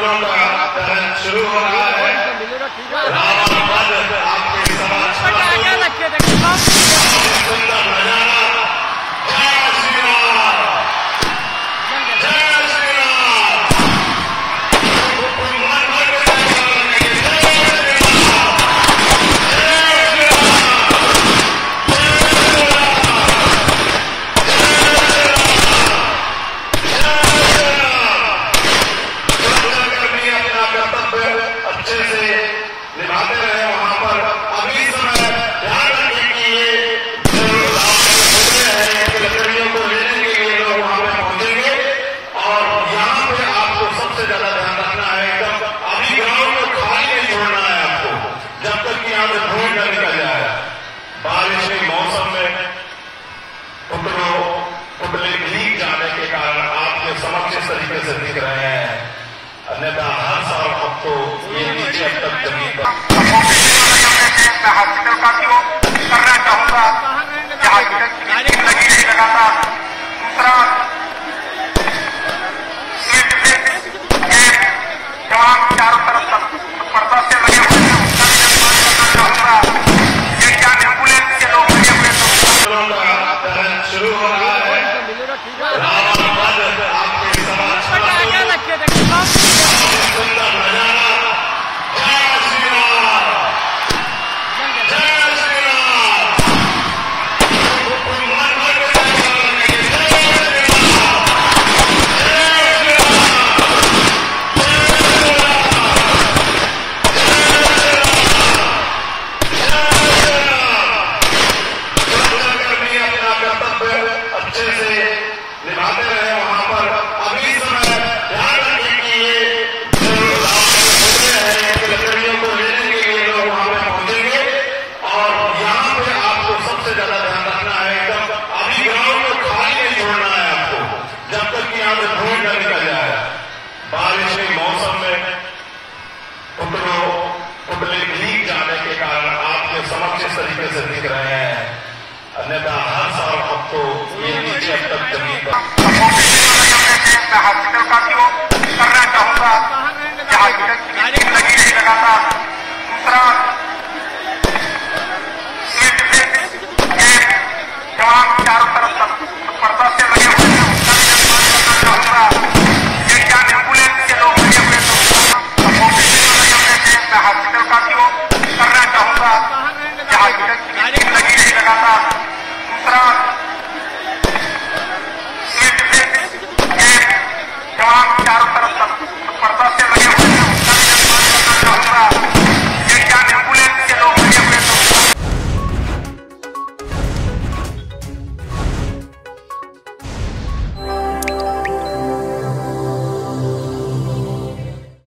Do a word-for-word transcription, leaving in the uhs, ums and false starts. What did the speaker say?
शुरू हो रहा है। रावण आपके समाज सुंदर नजारा। जय श्री राम, जय श्री राम। अच्छे से निभाते रहे वहां पर। अभी समय ध्यान रखिए कि ये जो हैं लकड़ियों को लेने के लिए लोग वहां पर पहुंचेंगे और यहाँ पे आपको सबसे ज्यादा ध्यान रखना है। एकदम अभी ग्राउंड को खाली नहीं छोड़ना है आपको जब तक कि यहाँ से धूल न निकल जाए। बारिश के मौसम में पुतलों पुतले भीग जाने के कारण आपके समक्ष इस तरीके से दिख रहे हैं। अन्यथा हर साल आपको ये नीचे अब तक जमीन पर मैं हॉस्पिटल का भी करना चाहूंगा। हॉस्पिटल की लगी रही लगातार। दूसरा सीट पे जवान चारों तरफ पर्दा से लगे हुए हैं उसका भी निर्माण करना चाहूंगा। ये क्या एम्बुलेंस के लोग लगे हुए हैं। शुरू हो रहा है। रावण आपके समाज सुंदर नजारा। जय श्री राम, जय श्री राम। अपना कर्तव्य अच्छे से निभाते रहे वहां पर। अभी समय ध्यान रखिए कि ये लकड़ियों को लेने के लिए लोग वहां पर पहुंचेंगे और यहाँ पे आपको सबसे ज्यादा ध्यान रखना है। एकदम अभी ग्राउंड को खाली नहीं छोड़ना है आपको जब तक कि यहाँ से धूल न निकल जाए। बारिश के मौसम में पुतलों पुतले भीग जाने के कारण आपके समक्ष इस तरीके से दिख रहे हैं। अन्यथा हर साल आपको ये नीचे अब तक जमीन पर मैं हॉस्पिटल का भी करना चाहूंगा।